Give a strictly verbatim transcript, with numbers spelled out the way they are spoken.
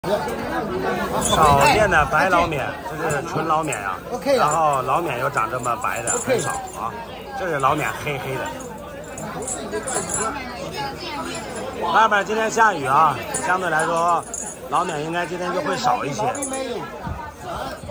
少见的白捞面，这是纯捞面啊。然后捞面又长这么白的很少啊，这是捞面黑黑的。外边今天下雨啊，相对来说捞面应该今天就会少一些。